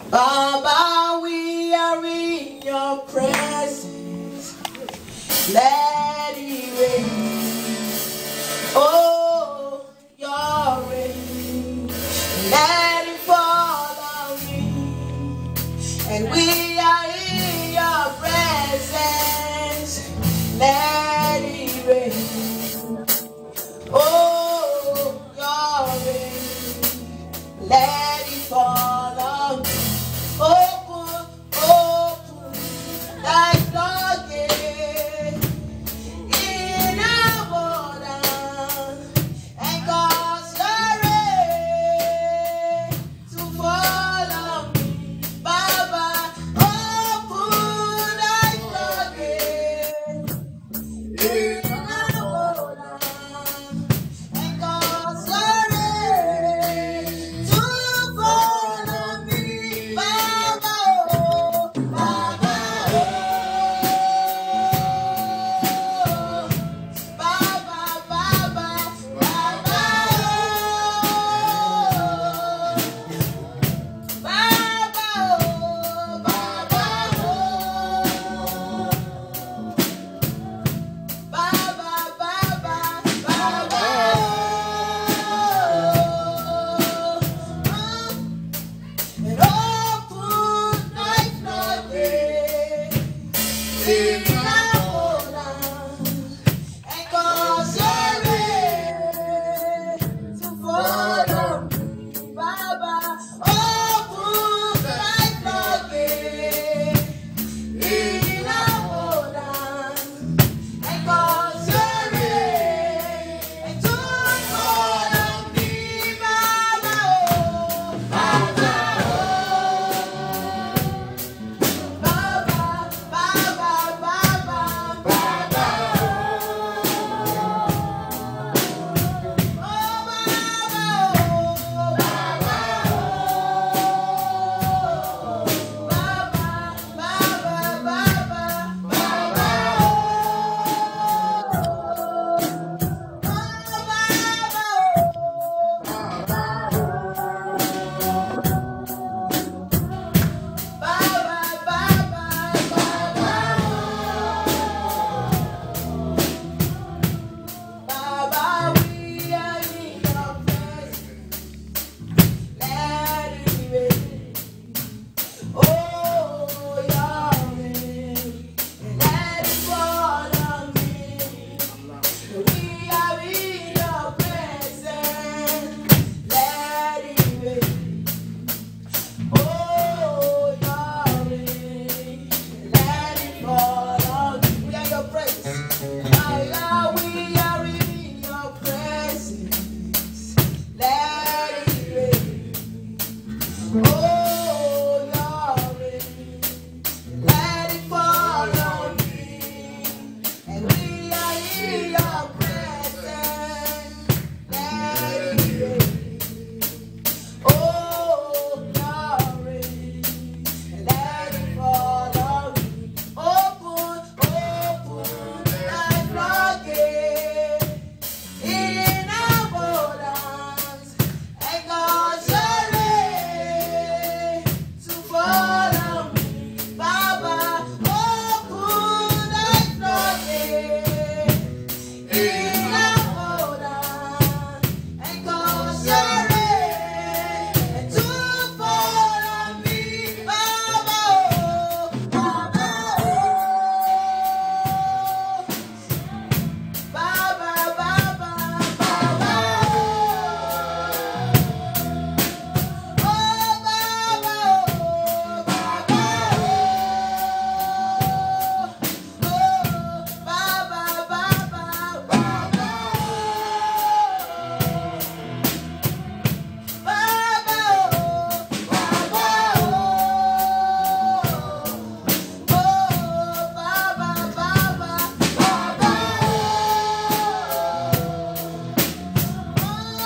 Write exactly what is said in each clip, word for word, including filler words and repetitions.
Baba, we are in your presence. Let it rain. Oh, your rain. Let it fall on me. And we are in your presence. Let it rain. Oh, your rain. Let it fall on me. Open, open thy floodgate in abundance and cause the rain to fall on me. Baba, open thy floodgate in abundance and cause the rain to fall on me. Baba, oh, Baba, oh, Baba, Baba, Baba, oh, Baba, oh, Baba, oh, Baba, Baba, Baba, oh, and open thy floodgate in abundance and cause the rain to fall on me. Baba, open thy floodgate in abundance and cause the rain to fall on me. Baba, oh, Baba, oh, Baba, Baba, Baba, Baba, Baba, we are in your presence. Let it rain. Oh, your rain. Let it fall on me. We are in your presence. Let it rain. Oh, your rain. Let it fall on me. We are your presence. Allah, we are in your presence. Let it rain. Oh, your rain. Let it fall on me. And we are in your presence. Let it rain. Oh, your rain. Let it fall on me. Open, open thy floodgate in abundance and cause the rain to fall on me. Baba, open thy floodgate in abundance and cause the rain to fall on me. Baba, oh, Baba, oh, Baba, Baba, Baba, oh, Baba, oh, Baba, oh, Baba, Baba, Baba,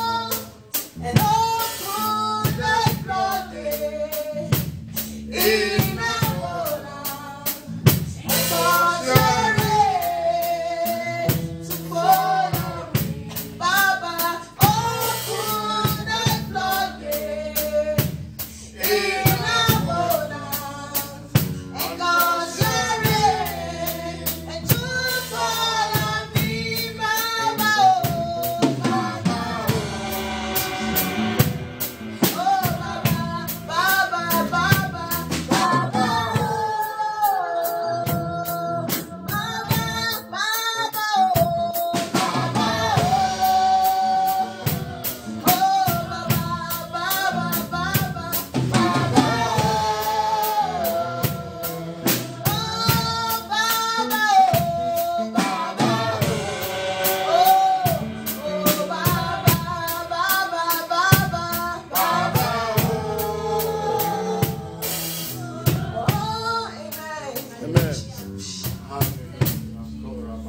and open thy floodgate in